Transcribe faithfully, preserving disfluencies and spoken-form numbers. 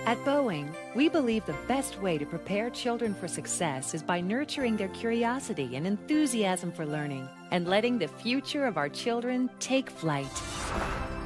At Boeing, we believe the best way to prepare children for success is by nurturing their curiosity and enthusiasm for learning and letting the future of our children take flight.